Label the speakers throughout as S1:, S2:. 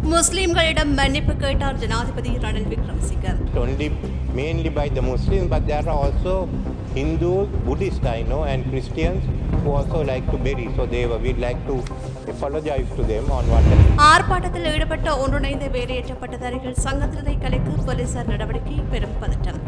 S1: முஸ்லிம்களிடம் மன்னிப்பு கேட்டார் ஜனாதிபதி Ranil Wickremesinghe.
S2: Only mainly by the Muslims, but there are also Hindus, Buddhists I know, and Christians who also like to bury. So we'd like to apologize to them on what.
S1: ஆர்ப்பாட்டத்தில் ஈடுபட்ட ஒன்றிணைந்த வேலையேற்றப்பட்டதாரிகள் சங்கத்தினரை கலைக்க போலீசார் நடவடிக்கை பெரும் பதட்டம்.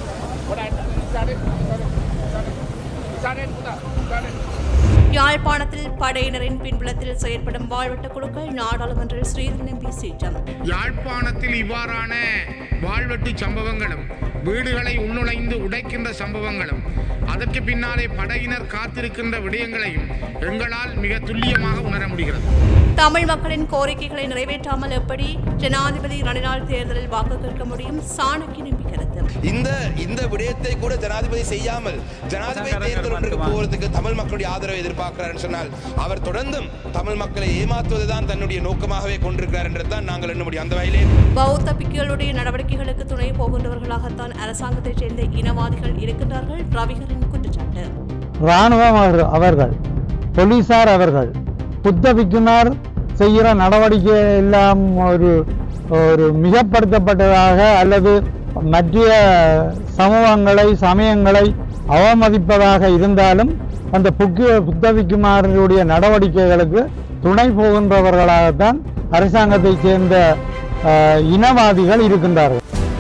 S1: யாழ்ப்பாணத்தில் படையினரின் பின்புலத்தில் செயற்படும் வாழ்வெட்டு குழுக்கள் நாடாளுமன்றில் ஸ்ரீதரன் எம்பி சீற்றம்.
S3: யாழ்ப்பாணத்தில் இவ்வாறான வாழ்வெட்டு சம்பவங்களும் வீடுகளை உள்நுழைந்து உடைக்கின்ற சம்பவங்களும் அதற்கு பின்னாலே படையினர் காத்திருக்கின்ற விடயங்களையும் எங்களால் மிக துல்லியமாக உணர முடிகிறது.
S1: தமிழ் மக்களின் கோரிக்கைகளை நிறைவேற்றாமல் எப்படி ஜனாதிபதி ரணிலால் தேர்தலில் வாக்கு கேட்க முடியும்? சாணக்கியன் எம்பி கருத்து.
S4: இந்த விடயத்தை கூட ஜனாதிபதி செய்யாமல் ஜனாதிபதி தேர்தல் ஒன்றுக்கு போவதற்கு தமிழ் மக்களுடைய ஆதரவை எதிர்பார்க்கிறார் சொன்னால் அவர் தொடர்ந்தும் தமிழ் மக்களை ஏமாற்றுவதுதான் தன்னுடைய நோக்கமாகவே கொண்டிருக்கிறார் என்றுதான் நாங்கள் எண்ண முடியும். அந்த வகையிலே
S1: பௌத்த பிக்குகளுடைய நடவடிக்கைகளுக்கு துணை போகின்றவர்களாகத்தான் அரசாங்கத்தைச் சேர்ந்த இனவாதிகள் இருக்கின்றார்கள். ரவிகரின் குற்றச்சாட்டு.
S5: இராணுவம் அவர்கள், போலீசார் அவர்கள், புத்த பிக்குமார் செய்கிற நடவடிக்கை எல்லாம் ஒரு மிகப்படுத்தப்பட்டதாக அல்லது மற்ற சமூகங்களை சமயங்களை அவமதிப்பதாக இருந்தாலும் அந்த புத்த பிக்குமாரனுடைய நடவடிக்கைகளுக்கு துணை போகின்றவர்களாகத்தான் அரசாங்கத்தைச் சேர்ந்த இனவாதிகள் இருக்கின்றார்கள்.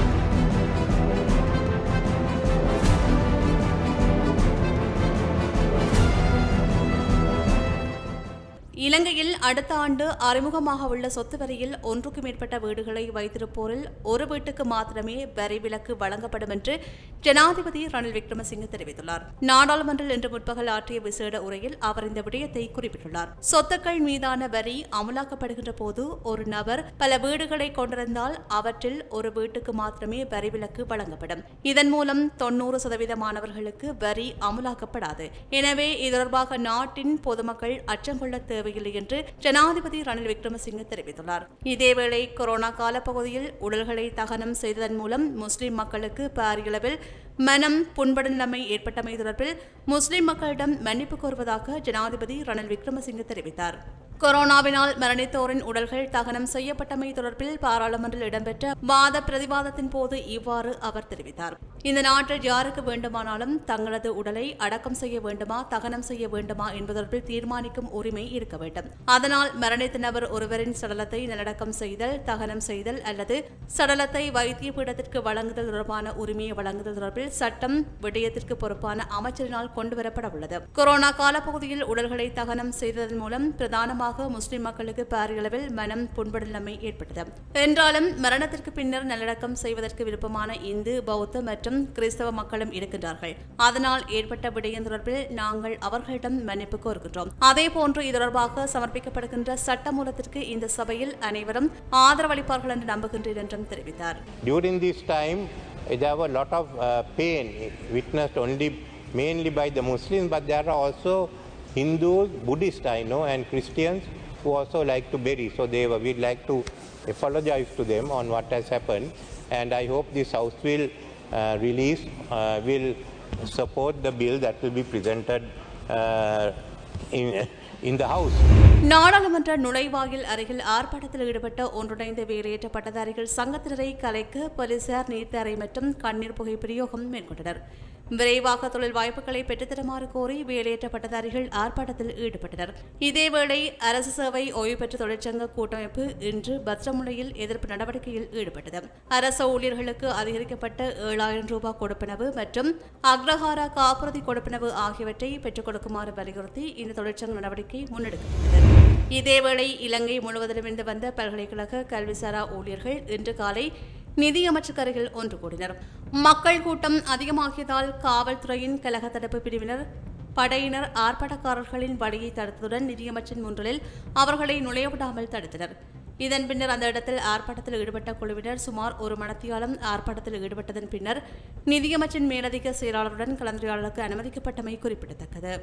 S1: இலங்கையில் அடுத்த ஆண்டு அறிமுகமாக உள்ள சொத்து வரியில் ஒன்றுக்கு மேற்பட்ட வீடுகளை வைத்திருப்போரில் ஒரு வீட்டுக்கு மாத்திரமே வரி விலக்கு வழங்கப்படும் என்று ஜனாதிபதி ரணில் விக்ரமசிங்கே தெரிவித்துள்ளார். நாடாளுமன்றில் இன்று முற்பகல் ஆற்றிய விசேட உரையில் அவர் இந்த விடயத்தை குறிப்பிட்டுள்ளார். சொத்துக்கள் மீதான வரி அமலாக்கப்படுகின்ற போது ஒரு நபர் பல வீடுகளை கொண்டிருந்தால் அவற்றில் ஒரு வீட்டுக்கு மாத்திரமே வரி விலக்கு வழங்கப்படும். இதன் மூலம் 90% வரி அமலாக்கப்படாது. எனவே இது தொடர்பாக நாட்டின் பொதுமக்கள் அச்சம் கொள்ள தேவையில்லை என்று ஜனாதிபதி ரணில் விக்ரமசிங்கே தெரிவித்துள்ளார். இதேவேளை கொரோனா காலப்பகுதியில் உடல்களை தகனம் செய்ததன் மூலம் முஸ்லிம் மக்களுக்கு பாரியளவில் மனம் புண்படும் நிலைமை ஏற்பட்டமை தொடர்பில் முஸ்லிம் மக்களிடம் மன்னிப்பு கோருவதாக ஜனாதிபதி ரணில் விக்ரமசிங்கே தெரிவித்தார். கொரோனாவினால் மரணித்தோரின் உடல்கள் தகனம் செய்யப்பட்டமை தொடர்பில் பாராளுமன்றில் இடம்பெற்ற வாத பிரதிவாதத்தின் போது இவ்வாறு அவர் தெரிவித்தார். இந்த நாட்டில் யாருக்கு வேண்டுமானாலும் தங்களது உடலை அடக்கம் செய்ய வேண்டுமா தகனம் செய்ய வேண்டுமா என்பதற்பில் தீர்மானிக்கும் உரிமை இருக்க வேண்டும். அதனால் மரணித்த நபர் ஒருவரின் சடலத்தை நல்லடக்கம் செய்தல், தகனம் செய்தல் அல்லது சடலத்தை வைத்திய பீடத்திற்கு வழங்குதல் தொடர்பான உரிமையை வழங்குதல் தொடர்பில் சட்டம் விடயத்திற்கு பொறுப்பான அமைச்சரினால் கொண்டுவரப்பட உள்ளது. கொரோனா காலப்பகுதியில் உடல்களை தகனம் செய்ததன் மூலம் பிரதானமாக முஸ்லிம் மக்களுக்கு பாரியளவில் மனம் புண்படும் நிலைமை ஏற்பட்டது. என்றாலும் மரணத்திற்கு பின்னர் நல்லடக்கம் செய்வதற்கு விருப்பமான இந்து, பௌத்த மற்றும் கிறிஸ்தவ மக்களும் இருக்கின்றார்கள். அதனால் ஏற்பட்ட விடயம் தொடர்பில் நாங்கள் அவர்களிடம் மன்னிப்பு கோருகின்றோம். அதேபோன்று இது தொடர்பாக சமர்ப்பிக்கப்படுகின்ற சட்டமூலத்திற்கு இந்த சபையில் அனைவரும் ஆதரவளிப்பார்கள் என்று நம்புகின்றேன் என்றும் தெரிவித்தார்.
S2: During this time, there were a lot of pain witnessed mainly by the Muslims, but there are also Hindus, Buddhists I know, and Christians who also like to bury. So we'd like to apologize to them on what has happened, and I hope this House will will support the bill that will be presented in the House.
S1: நாடாளுமன்ற நுழைவாயில் அருகில் ஆர்ப்பாட்டத்தில் ஈடுபட்ட ஒன்றிணைந்த வேலையேற்ற பட்டதாரிகள் சங்கத்தினரை கலைக்க போலீசார் நீர்த்தாரை மற்றும் கண்ணீர் புகை பிரயோகம் மேற்கொண்டனர். விரைவாக தொழில் வாய்ப்புகளை பெற்றுத்தருமாறு கோரி வேலையேற்ற பட்டதாரிகள் ஆர்ப்பாட்டத்தில் ஈடுபட்டனர். இதேவேளை அரசு சேவை ஓய்வு பெற்ற தொழிற்சங்க கூட்டமைப்பு இன்று பத்ரமுனையில் எதிர்ப்பு நடவடிக்கையில் ஈடுபட்டது. அரசு ஊழியர்களுக்கு அதிகரிக்கப்பட்ட 7,000 ரூபாய் கொடுப்பனவு மற்றும் அக்ரஹார காப்புறுதி கொடுப்பனவு ஆகியவற்றை பெற்றுக் கொடுக்குமாறு வலியுறுத்தி இந்த தொழிற்சங்க நடவடிக்கை முன்னெடுக்கப்பட்டது. இதேவேளை இலங்கை முழுவதிலுமிருந்து வந்த பல்கலைக்கழக கல்விசாரா ஊழியர்கள் இன்று காலை நிதியமைச்சருக்கு அருகில் ஒன்று கூடினர். மக்கள் கூட்டம் அதிகமாகியதால் காவல்துறையின் கலக தடுப்பு பிரிவினர் படையினர் ஆர்ப்பாட்டக்காரர்களின் வழியை தடுத்ததுடன் நிதியமைச்சரின் முன்றலில் அவர்களை நுழையவிடாமல் தடுத்தனர். இதன் பின்னர் அந்த இடத்தில் ஆர்ப்பாட்டத்தில் ஈடுபட்ட குழுவினர் சுமார் 1 மணித்தியாலம் ஆர்ப்பாட்டத்தில் ஈடுபட்டதன் பின்னர் நிதியமைச்சரின் மேலதிக செயலாளருடன் கலந்துரையாடலுக்கு அனுமதிக்கப்பட்டமை குறிப்பிடத்தக்கது.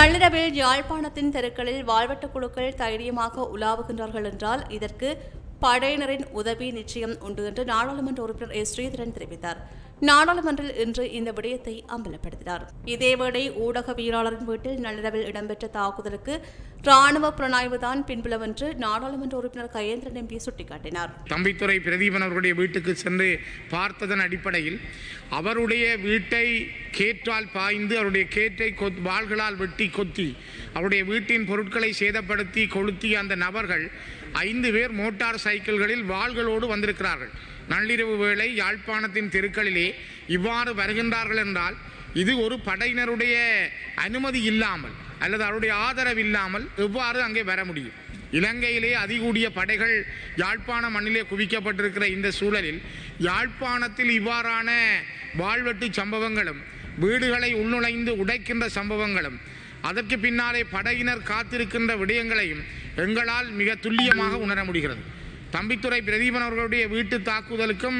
S1: நள்ளிரவில் யாழ்ப்பாணத்தின் தெருக்களில் வாழ்வெட்டு குழுக்கள் தைரியமாக உலாவுகின்றார்கள் என்றால் இதற்கு படையினரின் உதவி நிச்சயம் உண்டு என்று நாடாளுமன்ற உறுப்பினர் எஸ். ஸ்ரீதரன் தெரிவித்தார். நாடாளுமன்றில் இன்று இந்த விடயத்தை அம்பலப்படுத்தினார். இதேவேளை ஊடகவியலாளரின் வீட்டில் நள்ளிரவில் இடம்பெற்ற தாக்குதலுக்கு ராணுவ புலனாய்வுதான் பின்புலம் என்று நாடாளுமன்ற உறுப்பினர் கயேந்திரன் எம்பி சுட்டிக்காட்டினார்.
S3: தம்பித்துறை பிரதீபன் அவர்களுடைய வீட்டுக்கு சென்று பார்த்ததன் அடிப்படையில் அவருடைய வீட்டை கேற்றால் பாய்ந்து அவருடைய கேற்றை வாள்களால் வெட்டி கொத்தி அவருடைய வீட்டின் பொருட்களை சேதப்படுத்தி கொளுத்திய அந்த நபர்கள் 5 பேர் மோட்டார் சைக்கிள்களில் வாள்களோடு வந்திருக்கிறார்கள். நள்ளிரவு வேளை யாழ்ப்பாணத்தின் தெருக்களிலே இவ்வாறு வருகின்றார்கள் என்றால் இது ஒரு படையினருடைய அனுமதி இல்லாமல் அல்லது அவருடைய ஆதரவு இல்லாமல் எவ்வாறு அங்கே வர முடியும்? இலங்கையிலே அதிகூடிய படைகள் யாழ்ப்பாண மண்ணிலே குவிக்கப்பட்டிருக்கிற இந்த சூழலில் யாழ்ப்பாணத்தில் இவ்வாறான வாழ்வெட்டு சம்பவங்களும் வீடுகளை உள்நுழைந்து உடைக்கின்ற சம்பவங்களும் அதற்கு பின்னாலே படையினர் காத்திருக்கின்ற விடயங்களையும் எங்களால் மிக துல்லியமாக உணர முடிகிறது. தம்பித்துறை பிரதீபன் அவர்களுடைய வீட்டு தாக்குதலுக்கும்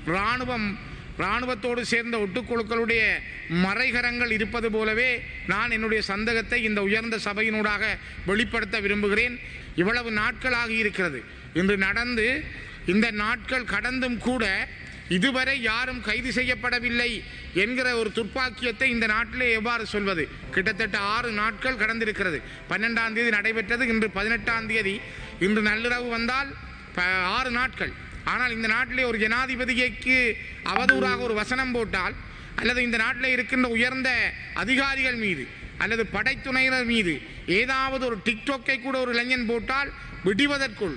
S3: இராணுவத்தோடு சேர்ந்த ஒட்டுக்குழுக்களுடைய மறைகரங்கள் இருப்பது போலவே நான் என்னுடைய சந்தேகத்தை இந்த உயர்ந்த சபையினூடாக வெளிப்படுத்த விரும்புகிறேன். இவ்வளவு நாட்களாகி இருக்கிறது. இன்று நடந்து இந்த நாட்கள் கடந்தும் கூட இதுவரை யாரும் கைது செய்யப்படவில்லை என்கிற ஒரு துர்ப்பாக்கியத்தை இந்த நாட்டிலே எவ்வாறு சொல்வது? கிட்டத்தட்ட 6 நாட்கள் கடந்திருக்கிறது. 12ஆம் தேதி நடைபெற்றது, இன்று 18ஆம் தேதி. இன்று நள்ளிரவு வந்தால் 6 நாட்கள். ஆனால் இந்த நாட்டிலே ஒரு ஜனாதிபதிக்கு அவதூறாக ஒரு வசனம் போட்டால் அல்லது இந்த நாட்டில் இருக்கின்ற உயர்ந்த அதிகாரிகள் மீது அல்லது படைத்துணையினர் மீது ஏதாவது ஒரு டிக்டாக்கை கூட ஒரு இளைஞன் போட்டால் விடுவதற்குள்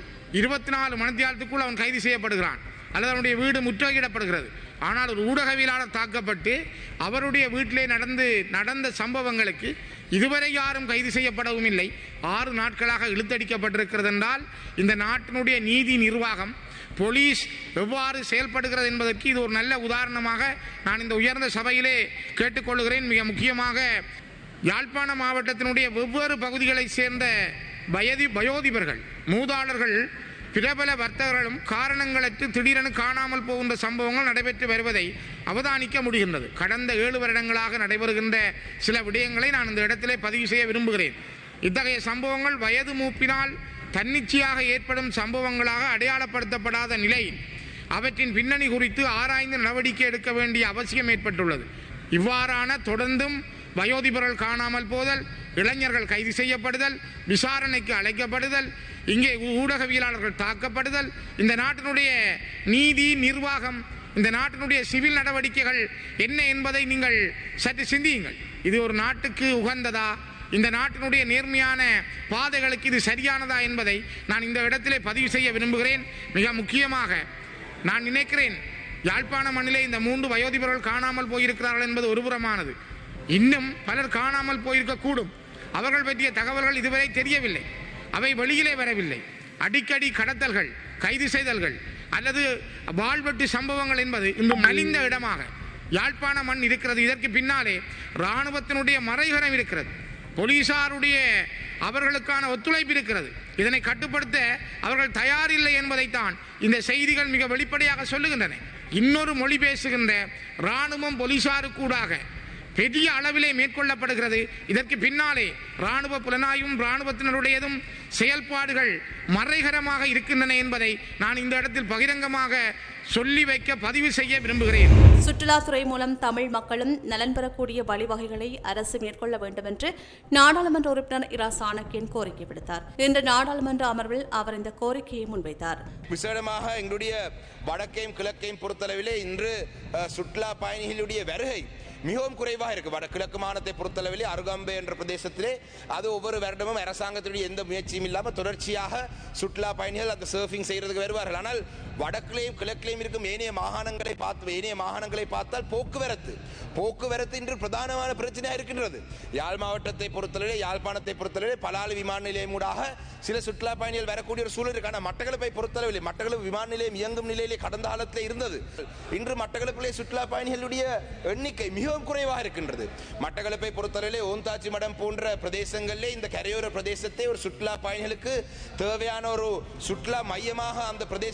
S3: 24 மணித்தியாலத்துக்குள் அவன் கைது செய்யப்படுகிறான் அல்லது அவனுடைய வீடு முற்றுகையிடப்படுகிறது. ஆனால் ஒரு ஊடகவியலாளர் தாக்கப்பட்டு அவருடைய வீட்டிலே நடந்த சம்பவங்களுக்கு இதுவரை யாரும் கைது செய்யப்படவும் இல்லை. 6 நாட்களாக இழுத்தடிக்கப்பட்டிருக்கிறது என்றால் இந்த நாட்டினுடைய நீதி நிர்வாகம் போலீஸ் எவ்வாறு செயல்படுகிறது என்பதற்கு இது ஒரு நல்ல உதாரணமாக நான் இந்த உயர்ந்த சபையிலே கேட்டுக்கொள்கிறேன். மிக முக்கியமாக யாழ்ப்பாண மாவட்டத்தினுடைய வெவ்வேறு பகுதிகளைச் சேர்ந்த வயோதிபர்கள், மூதாளர்கள், பிரபல வர்த்தகர்களும் காரணங்களற்று திடீரென காணாமல் போகின்ற சம்பவங்கள் நடைபெற்று வருவதை அவதானிக்க முடிகின்றது. கடந்த 7 வருடங்களாக நடைபெறுகின்ற சில விடயங்களை நான் இந்த இடத்திலே பதிவு செய்ய விரும்புகிறேன். இத்தகைய சம்பவங்கள் வயது மூப்பினால் தன்னிச்சையாக ஏற்படும் சம்பவங்களாக அடையாளப்படுத்தப்படாத நிலையில் அவற்றின் பின்னணி குறித்து ஆராய்ந்து நடவடிக்கை எடுக்க வேண்டிய அவசியம் ஏற்பட்டுள்ளது. இவ்வாறான தொடர்ந்தும் வயோதிபர்கள் காணாமல் போதல், இளைஞர்கள் கைது செய்யப்படுதல், விசாரணைக்கு அழைக்கப்படுதல், இங்கே ஊடகவியலாளர்கள் தாக்கப்படுதல், இந்த நாட்டினுடைய நீதி நிர்வாகம், இந்த நாட்டினுடைய சிவில் நடவடிக்கைகள் என்ன என்பதை நீங்கள் சற்று சிந்தியுங்கள். இது ஒரு நாட்டுக்கு உகந்ததா? இந்த நாட்டினுடைய நேர்மையான பாதைகளுக்கு இது சரியானதா என்பதை நான் இந்த இடத்திலே பதிவு செய்ய விரும்புகிறேன். மிக முக்கியமாக நான் நினைக்கிறேன், யாழ்ப்பாண மண்ணிலே இந்த 3 வயோதிபர்கள் காணாமல் போயிருக்கிறார்கள் என்பது ஒருபுறமானது. இன்னும் பலர் காணாமல் போயிருக்கக்கூடும். அவர்கள் பற்றிய தகவல்கள் இதுவரை தெரியவில்லை, அவை வெளியிலே வரவில்லை. அடிக்கடி கடத்தல்கள், கைது செய்தல்கள் அல்லது வாழ்வெட்டு சம்பவங்கள் என்பது இன்று மலிந்த இடமாக யாழ்ப்பாண மண் இருக்கிறது. இதற்கு பின்னாலே இராணுவத்தினுடைய மறைகரம் இருக்கிறது, போலீசாருடைய அவர்களுக்கான ஒத்துழைப்பு இருக்கிறது. இதனை கட்டுப்படுத்த அவர்கள் தயாரில்லை என்பதைத்தான் இந்த செய்திகள் மிக வெளிப்படையாக சொல்லுகின்றன. இன்னொரு மொழி பேசுகின்ற இராணுவம் போலீசாருக்கூடாக பெரிய அளவிலே மேற்கொள்ளப்படுகிறது. இதற்கு பின்னாலே இராணுவ புலனாயும் இராணுவத்தினருடையதும் செயல்பாடுகள் மறைகரமாக இருக்கின்றன என்பதை நான் இந்த இடத்தில் பகிரங்கமாக சொல்லி வைக்க பதிவு செய்ய விரும்புகிறேன்.
S1: சுற்றுலாத்துறை மூலம் தமிழ் மக்களும் நலன் பெறக்கூடிய வழிவகைகளை அரசு மேற்கொள்ள வேண்டும் என்று நாடாளுமன்ற உறுப்பினர் இரா சாணக்கியன் கோரிக்கை விடுத்தார். இன்று நாடாளுமன்ற அமர்வில் அவர் இந்த கோரிக்கையை முன்வைத்தார்.
S4: விசேடமாக எங்களுடைய வடக்கையும் கிழக்கையும் பொறுத்தளவிலே இன்று சுற்றுலா பயணிகளுடைய வருகை மிகவும் குறைவாக இருக்கு. கிழக்கு மாநிலத்தை பொறுத்தளவிலே அருகம்பே என்ற பிரதேசத்திலே அது ஒவ்வொரு வருடமும் அரசாங்கத்துடைய எந்த முயற்சியும் இல்லாமல் தொடர்ச்சியாக சுற்றுலா பயணிகள் அந்த சர்ஃபிங் செய்யறதுக்கு வருவார்கள். ஆனால் வடக்கிலேயும் கிழக்கிலேயும் இருக்கும் ஏனைய மாகாணங்களை பார்த்தால் போக்குவரத்து இன்று பிரதானமான பிரச்சனையாக இருக்கின்றது. யாழ் மாவட்டத்தை பொறுத்தளவிலே, யாழ்ப்பாணத்தை பொறுத்தளவிலே பலாலி விமான நிலையம் ஊடாக சில சுற்றுலா பயணிகள் வரக்கூடிய ஒரு சூழல் இருக்கு. மட்டக்களப்பை பொறுத்தளவிலே மட்டக்களப்பு விமான நிலையம் இயங்கும் நிலையிலே கடந்த காலத்தில் இருந்தது. இன்று மட்டக்களப்பிலே சுற்றுலா பயணிகளுடைய எண்ணிக்கை மிகவும் குறைவாக இருக்கின்றது. மட்டக்களப்பை பொறுத்தளவிலே ஓந்தாச்சி மடம் போன்ற பிரதேசங்களிலே இந்த கரையோர பிரதேசத்தை ஒரு சுற்றுலா பயணிகளுக்கு தேவையான ஒரு சுற்றுலா மையமாக அந்த பிரதேசத்தை மாற்ற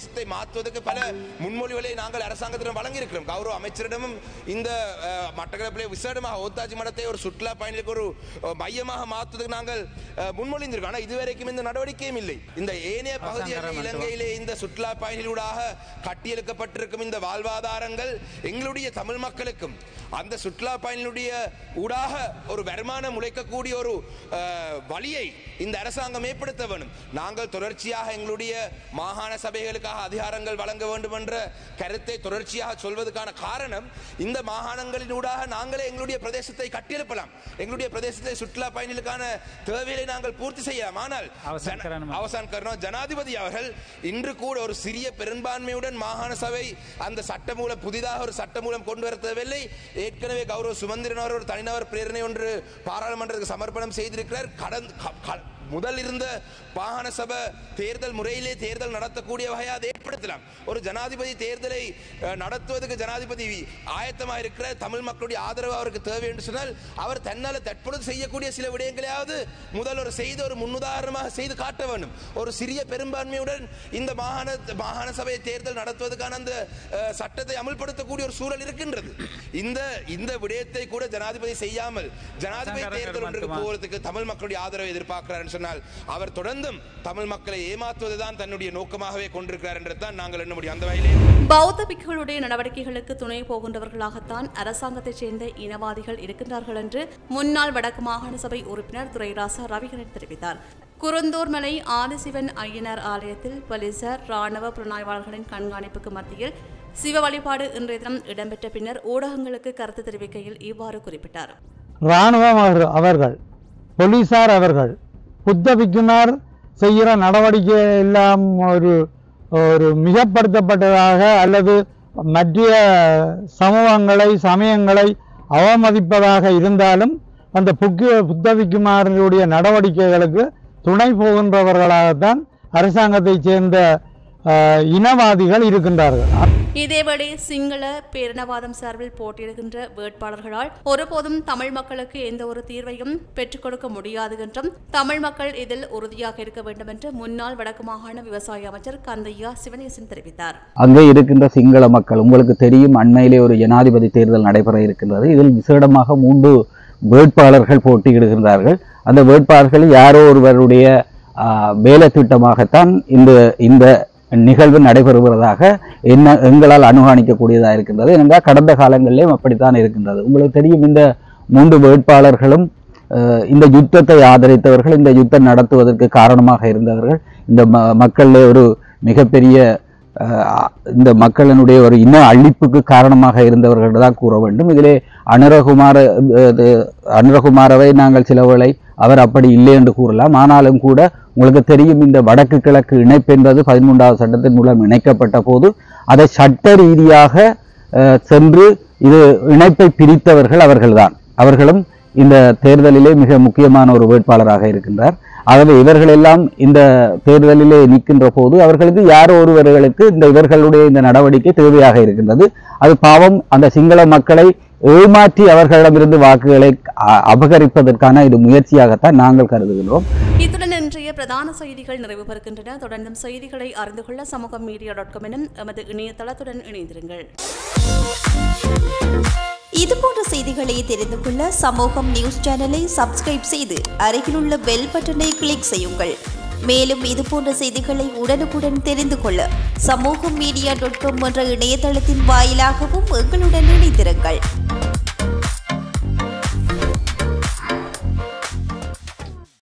S4: மாற்றுவதற்கு பல முன்மொழிகளை நாங்கள் அரசாங்கத்திடம் வழங்கியிருக்கிறோம். கௌரவ அமைச்சரிடமும் இந்த மட்டக்களப்பிலே விசேடமாக ஓத்தாச்சி மடத்தை ஒரு சுற்றுலா பயணிகளுக்கு ஒரு மையமாக மாற்றுவதற்கு நாங்கள் முன்மொழிந்திருக்கோம். ஆனால் இதுவரைக்கும் இந்த நடவடிக்கையும் இல்லை. இந்த ஏனைய பகுதிகளில் இலங்கையிலே இந்த சுற்றுலா பயணிகளூடாக கட்டியெழுக்கப்பட்டிருக்கும் இந்த வாழ்வாதாரங்கள் எங்களுடைய தமிழ் மக்களுக்கும் அந்த சுற்றுலா பயணிகளுடைய ஊடாக ஒரு வருமானம் உழைக்கக்கூடிய ஒரு வழியை இந்த அரசாங்கம் ஏற்படுத்த வேண்டும். நாங்கள் தொடர்ச்சியாக எங்களுடைய மாகாண சபைகளுக்காக அதிகாரங்கள் வழங்க வேண்டும் என்ற கருத்தை தொடர்ச்சியாக சொல்வதற்கான காரணம், இந்த மாகாணங்களின் ஊடாக நாங்களே எங்களுடைய பிரதேசத்தை கட்டியெழுப்பலாம், எங்களுடைய பிரதேசத்தை சுற்றுலா பயணிகளுக்கான தேவைகளை நாங்கள் பூர்த்தி செய்யலாம். ஆனால் அவசான் கர்ணம் ஜனாதிபதி அவர்கள் இன்று கூட ஒரு சிறிய பெரும்பான்மையுடன் மாகாண சபை அந்த சட்டமூலம் புதிதாக ஒரு சட்டமூலம் கொண்டு வர தேவையில்லை. ஏற்கனவே கௌரவ சுமந்திரன் அவர் ஒரு தனிநபர் பிரேரணை ஒன்று பாராளுமன்றத்துக்கு சமர்ப்பணம் செய்திருக்கிறார். முதல் இருந்த மாகாண சபை தேர்தல் முறையிலே தேர்தல் நடத்தக்கூடிய வகையை அதை ஏற்படுத்தலாம். ஒரு ஜனாதிபதி தேர்தலை நடத்துவதற்கு ஜனாதிபதி ஆயத்தமாக இருக்கிற தமிழ் மக்களுடைய ஆதரவு அவருக்கு தேவை என்று சொன்னால் அவர் தன்னால் தற்பொழுது செய்யக்கூடிய சில விடயங்களையாவது முதல் ஒரு செய்து ஒரு முன்னுதாரணமாக செய்து காட்ட வேண்டும். ஒரு சிறிய பெரும்பான்மையுடன் இந்த மாகாண சபை தேர்தல் நடத்துவதற்கான அந்த சட்டத்தை அமல்படுத்தக்கூடிய ஒரு சூழல் இருக்கின்றது. இந்த விடயத்தை கூட ஜனாதிபதி செய்யாமல் ஜனாதிபதி தேர்தல் ஒன்றுக்கு போவதற்கு தமிழ் மக்களுடைய ஆதரவை எதிர்பார்க்கிறார். அவர் தொடர்ந்தும் தமிழ் மக்களை ஏமாற்றுவதுதான் தன்னுடைய நோக்கமாகவே கொண்டிருக்கிறார் என்றுதான் நாங்கள் எண்ண முடியும். அந்த வகையிலே
S1: பௌத்த பிக்குகளுடைய நடவடிக்கைகளுக்கு துணை போகின்றவர்களாகத்தான் அரசாங்கத்தைச் சேர்ந்த இனவாதிகள் இருக்கின்றார்கள் என்று முன்னாள் வடக்கு மாகாண சபை உறுப்பினர் துரைராசா ரவிகரன் தெரிவித்தார். குருந்தூர் மலை ஆதிசிவன் ஐயனார் ஆலயத்தில் போலீசார் ராணுவ புலனாய்வாளர்களின் கண்காணிப்புக்கு மத்தியில் சிவ வழிபாடு இன்றைய தினம் இடம்பெற்ற பின்னர் ஊடகங்களுக்கு கருத்து தெரிவிக்கையில் இவ்வாறு குறிப்பிட்டார்.
S5: இராணுவம் அவர்கள், போலீசார் அவர்கள், புத்த பிக்குமார் செய்கிற நடவடிக்கை எல்லாம் ஒரு மிகப்படுத்தப்பட்டதாக அல்லது மற்ற சமூகங்களை சமயங்களை அவமதிப்பதாக இருந்தாலும் அந்த புத்த பிக்குமாரனுடைய நடவடிக்கைகளுக்கு துணை போகின்றவர்களாகத்தான் அரசாங்கத்தைச் சேர்ந்த இனவாதிகள் இருக்கின்றார்கள்.
S1: இதேவேளை சிங்கள பேரினவாதம் சார்பில் போட்டியிடுகின்ற வேட்பாளர்களால் ஒருபோதும் தமிழ் மக்களுக்கு எந்த ஒரு தீர்வையும் பெற்றுக் கொடுக்க முடியாது என்றும் தமிழ் மக்கள் இதில் உறுதியாக இருக்க வேண்டும் என்று முன்னாள் வடக்கு மாகாண விவசாய அமைச்சர் கந்தையா சிவனேசன் தெரிவித்தார்.
S6: அங்கே இருக்கின்ற சிங்கள மக்கள், உங்களுக்கு தெரியும், அண்மையிலே ஒரு ஜனாதிபதி தேர்தல் நடைபெற இருக்கின்றது. இதில் விசேடமாக 3 வேட்பாளர்கள் போட்டியிடுகின்றார்கள். அந்த வேட்பாளர்கள் யாரோ ஒருவருடைய வேலை திட்டமாகத்தான் இந்த நிகழ்வு நடைபெறுவதாக எங்களால் அனுமானிக்கக்கூடியதாக இருக்கின்றது. ஏனென்றால் கடந்த காலங்களிலும் அப்படித்தான் இருக்கின்றது. உங்களுக்கு தெரியும், இந்த 3 வேட்பாளர்களும் இந்த யுத்தத்தை ஆதரித்தவர்கள், இந்த யுத்தம் நடத்துவதற்கு காரணமாக இருந்தவர்கள், இந்த மக்களிலே ஒரு மிகப்பெரிய இந்த மக்களினுடைய ஒரு இன அழிப்புக்கு காரணமாக இருந்தவர்கள் தான் கூற வேண்டும். இதிலே அனுரகுமாரவை நாங்கள் சிலவேளை அவர் அப்படி இல்லை என்று கூறலாம். ஆனாலும் கூட உங்களுக்கு தெரியும், இந்த வடக்கு கிழக்கு இணைப்பு என்பது 13வது சட்டத்தின் மூலம் இணைக்கப்பட்ட போது அதை சட்ட ரீதியாக சென்று இது இணைப்பை பிரித்தவர்கள் அவர்கள்தான். அவர்களும் இந்த தேர்தலிலே மிக முக்கியமான ஒரு வேட்பாளராக இருக்கின்றார். ஆகவே இவர்கள் எல்லாம் இந்த தேர்தலிலே நிற்கின்ற போது அவர்களுக்கு யாரோ ஒருவர்களுக்கு இவர்களுடைய இந்த நடவடிக்கை தேவையாக இருக்கின்றது. அது பாவம் அந்த சிங்கள மக்களை ஏமாற்றி அவர்களிடமிருந்து வாக்குகளை அபகரிப்பதற்கான இது முயற்சியாகத்தான் நாங்கள் கருதுகிறோம்.
S1: இத்துடன் இன்றைய பிரதான செய்திகள் நிறைவு பெறுகின்றன. தொடர்ந்தும் செய்திகளை அறிந்து கொள்ள சமூகம் மீடியா.com எனும் எமது இணையதளத்துடன் இணைந்திருங்கள்.
S7: இதுபோன்ற செய்திகளை தெரிந்து கொள்ள சமூகம் நியூஸ் சேனலை சப்ஸ்கிரைப் செய்து அருகிலுள்ள பெல் பட்டனை கிளிக் செய்யுங்கள். மேலும் இதுபோன்ற செய்திகளை உடனுக்குடன் தெரிந்து கொள்ள சமூகம் மீடியா.com என்ற இணையதளத்தின் வாயிலாகவும் எங்களுடன் இணைந்திருங்கள்.